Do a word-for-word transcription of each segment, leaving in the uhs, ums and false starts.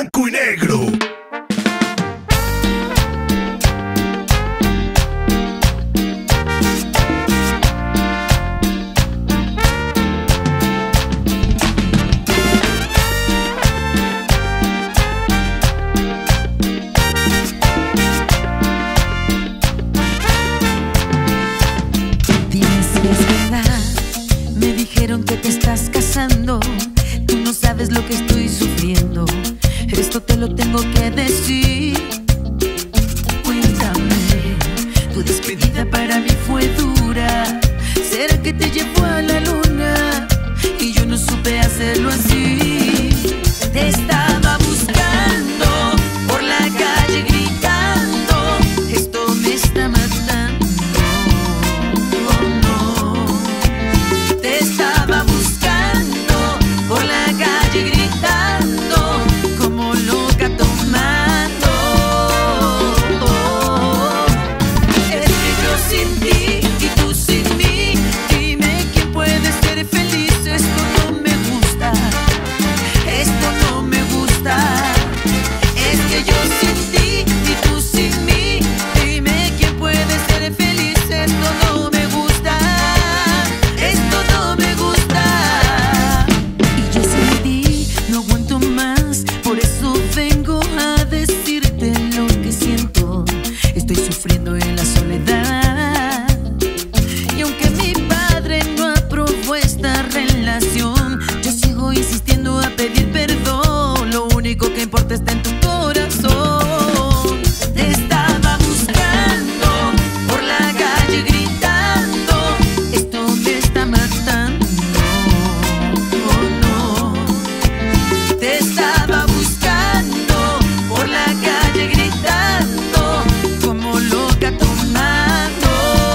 blanco y negro. Me dijeron que te estás casando. Tú no sabes lo que estoy sufriendo. Esto te lo tengo que decir. Cuéntame, tu despedida para mí fue dura. ¿Será que te llevó a la luna? Y yo no supe hacerlo así. Te estaba buscando por la calle gritando. Esto me está matando. Sufriendo en la soledad. Y aunque mi padre no aprobó esta relación, yo sigo insistiendo a pedir perdón. Lo único que importa está en tu corazón. Te estaba buscando por la calle gritando. Esto me está matando. Oh, no. Te estaba buscando por la calle gritando. Como loca tomando,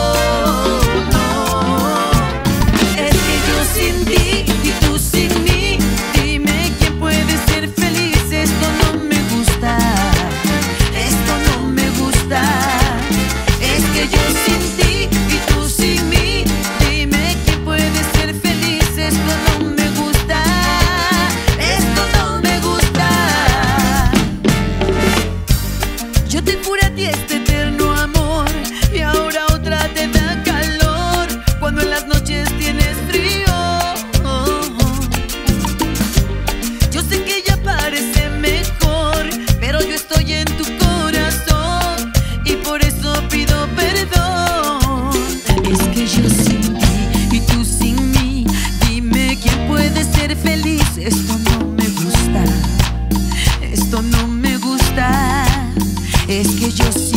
no. Es que yo sin ti y tú sin mí. Dime quién puede ser feliz. Esto no me gusta. Esto no me gusta. Es que yo sin ti y tú sin mí. Dime quién puede ser feliz. Esto no me gusta. Esto no me gusta. Yo te juro a ti este eterno amor, y ahora otra te da calor cuando en las noches tienes frío. Yo sé que ya parece mejor, pero yo estoy en tu corazón y por eso pido perdón. Es que yo sin ti y tú sin mí, dime quién puede ser feliz. Esto no me gusta, esto no me gusta. Es que yo